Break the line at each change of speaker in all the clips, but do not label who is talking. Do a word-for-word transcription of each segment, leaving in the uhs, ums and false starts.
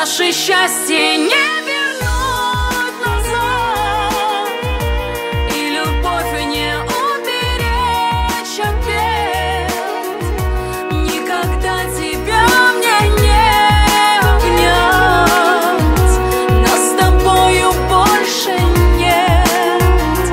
Наше счастье не вернуть назад, и любовь не уберечь опять. Никогда тебя мне не обнять, нас с тобою больше нет.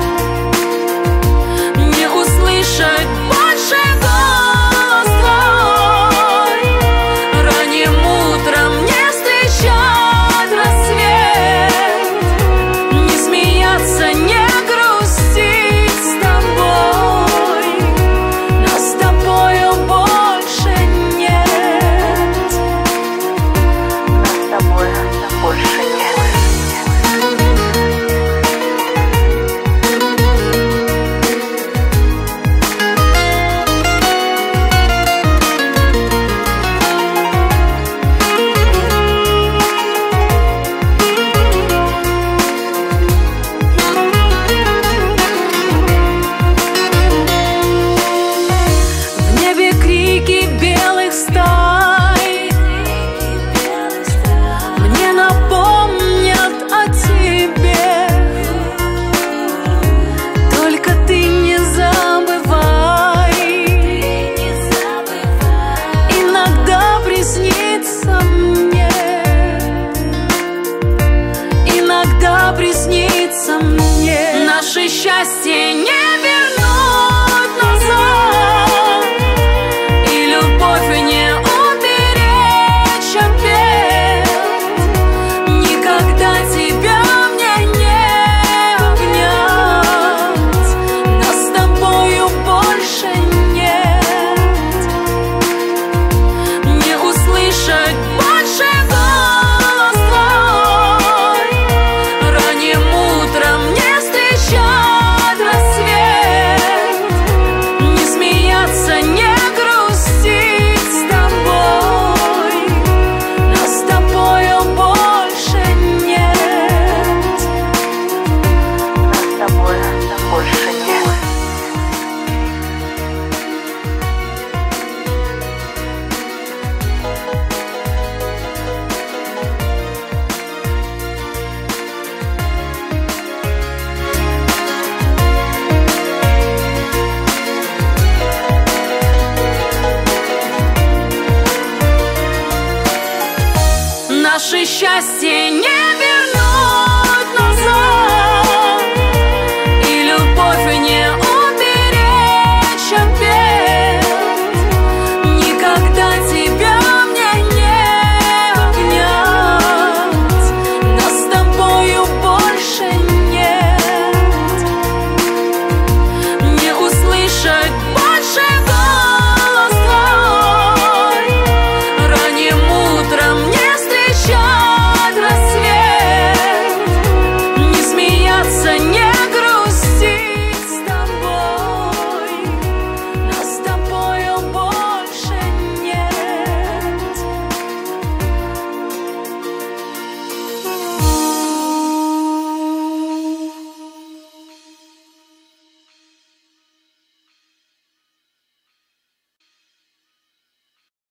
Не услышать больше голос твой, ранним утром не встречать рассвет, не смеяться, не грустить с тобой, нас с тобою больше нет. Нас с тобой больше нет. В небе крики белых стай мне напомнят о тебе. Только ты не забывай, иногда приснится мне, иногда приснится мне. Наше счастье не вернуть назад, и любовь не уберечь опять. Никогда тебя мне не обнять, нас с тобою больше нет. Не услышать больше голос твой, ранним утром не встречать рассвет, не смеяться, не грустить с тобой, нас с тобою больше нет. Нас с тобой больше нет. Наше счастье не